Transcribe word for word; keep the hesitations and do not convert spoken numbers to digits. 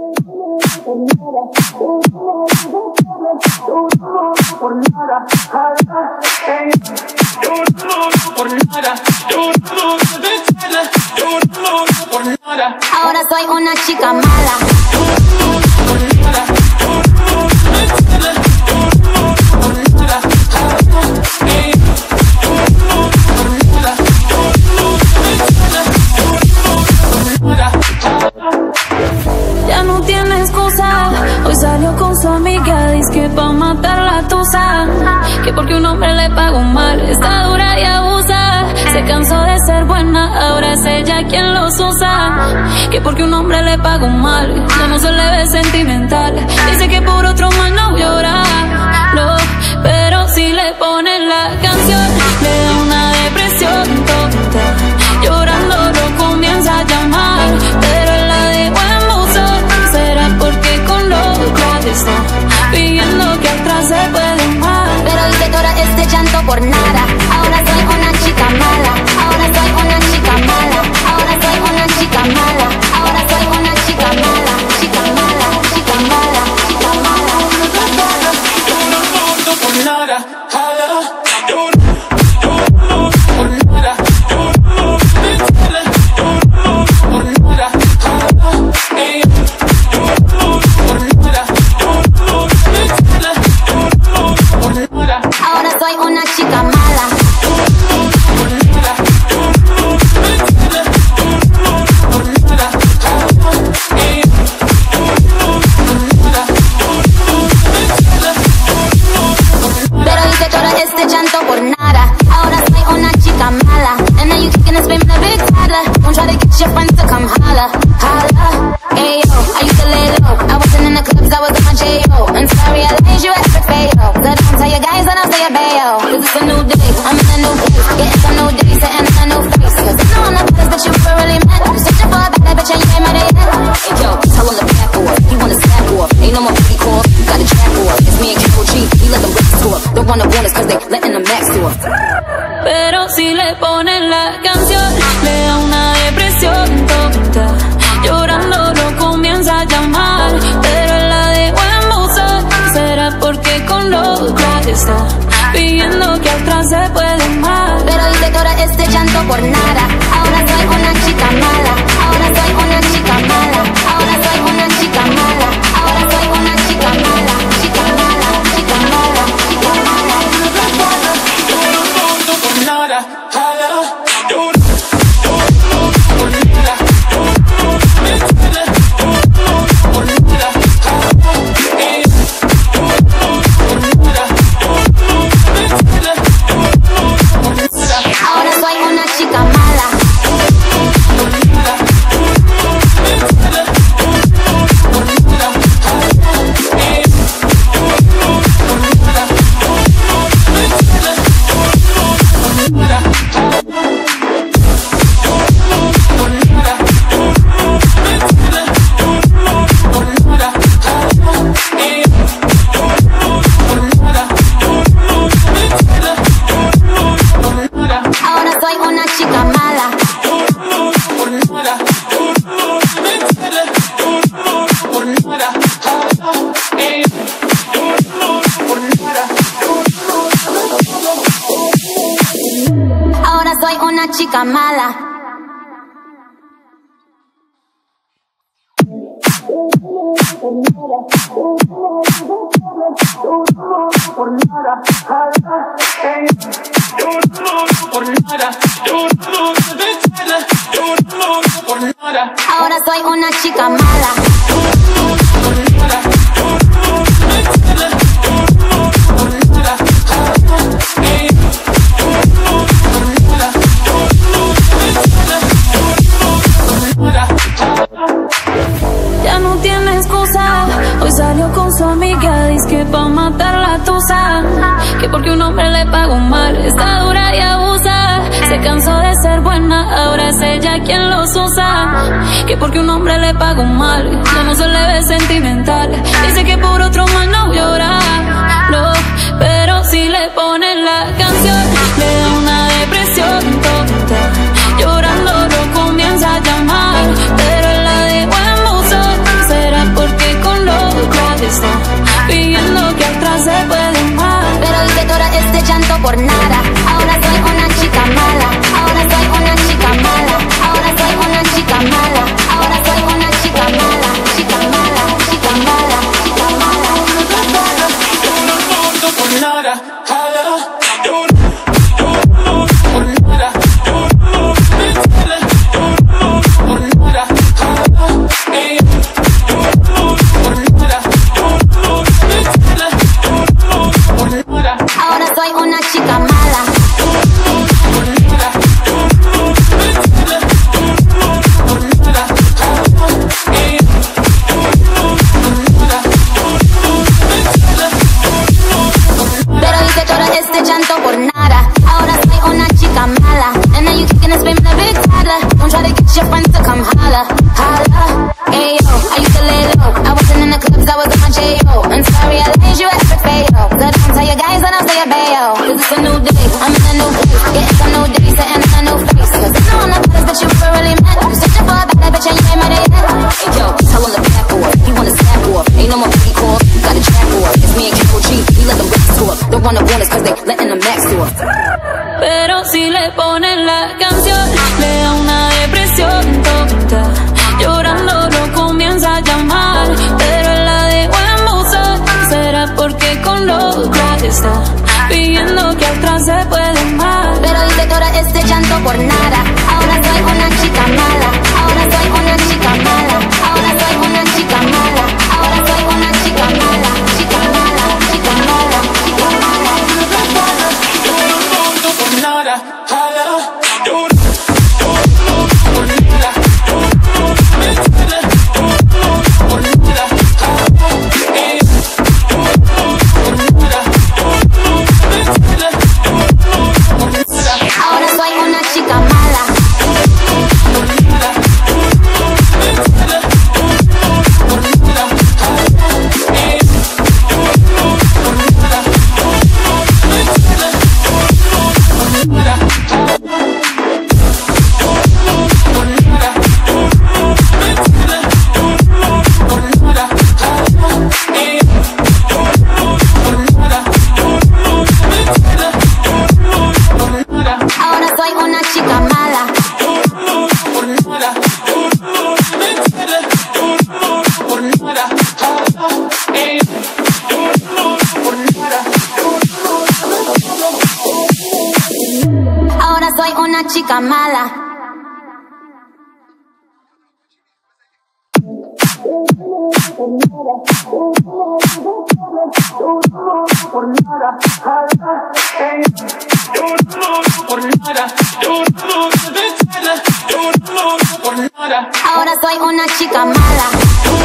Ahora soy una chica mala. Ya no tiene excusa. Hoy salió con su amiga, dice que pa' matar la tusa, que porque un hombre le pagó mal, está dura y abusa. Se cansó de ser buena, ahora es ella quien los usa, que porque un hombre le pagó mal, ya no se le ve sentimental. Dice que por otro mal no llora, no, pero si le ponen la canción, le da una depresión tonta. Llorando lo comienza a llamar, pero él la dejó en buzón. Será porque con otra está pidiendo que atrás se puede más. Pero hice todo este llanto por nada. Ahora soy una chica mala. Ahora soy una chica mala. Ahora soy una chica mala. Ahora soy una chica mala. Chica mala, chica mala, chica mala, chica mala. Yo no importo por nada. Yo no por nada. Yo no me sale. Yo no por nada. Ey, yo no por nada. Yo no me sale. Yo no por nada. Ahora soy una chica mala. Pero hice todo este llanto por nada. Ahora soy una chica mala. And now you kicking and screaming a big toddler. Don't try to get your friends to come holla, holla. Ayo, I used to lay low. I wasn't in the clubs, I was on my J O. And sorry, I laid you at the fail. But don't tell your guys that I'll stay a bayo. Cause it's a new day, I'm in a new place. Getting some new days, sitting in a new face. Cause I know I'm the best that you ever really met. I'm searching for a bad bitch and you ain't my day yet. Hey yo, tell him to back off. He wanna snap off. Ain't no more pretty call, you gotta trap off. It's me and K O G, we let them rip the score. Don't wanna warn us cause they letting them max off. Pero si le ponen la canción, le da una depresión tonta. Llorando lo comienza a llamar, pero él la dejó en buzón. Será porque con otra está pidiendo que atrás se puede más. Pero hice todo este llanto por nada. Ahora soy una chica mala. Ahora soy una chica mala. Ahora soy una chica mala. Ahora soy una chica mala. Chica mala, chica mala, chica mala, chica mala. Yo no importo por nada. Yo no por nada. Yo no me sale. Yo no por nada. Ey, yo no por nada. Yo no me sale. Yo no por nada. Ahora soy una chica mala. Por nada. Yo no me sale. Yo no por nada. Ey, yo no por nada. Yo no me sale. Yo no por nada. Ahora soy una chica mala. Ahora soy una chica mala. Ahora soy una chica mala. Ya no tiene excusa. Hoy salió con su amiga, dice que pa' matar la tusa, que porque un hombre le pagó mal, está dura y abusa. Se cansó de ser buena, ahora es ella quien los usa, que porque un hombre le pagó mal, ya no se le ve sentimental. Dice que por otro mal no llora, no, pero si le ponen la canción, le da una depresión tonta. Llorando lo comienza a llamar, pero él la dejó en buzón. Será por esta canción le da una depresión tonta. Llorando lo comienza a llamar, pero él la dejó en buzón. ¿Será porque con otra está pidiendo que atrás se puede más? Pero hice todo este llanto por nada. Ahora soy una chica mala. Ahora soy una chica mala. Ahora soy una chica mala. Ahora soy una chica mala. Chica mala, chica mala, chica mala. Yo no monto por nada, jala. Yo no, yo no monto por nada. Yo no me entiende. Yo no monto por nada, jala. Eh, yo no monto por nada. Yo no me entiende. Yo no monto por nada. Ahora soy una chica mala. Por nada. Yo no me entiende. Yo no monto por nada, jala. Eh, yo no monto por nada. Yo no me entiende. Yo no monto por nada, jala. Ahora soy una chica mala. Ahora soy una chica mala. Ahora soy una chica mala.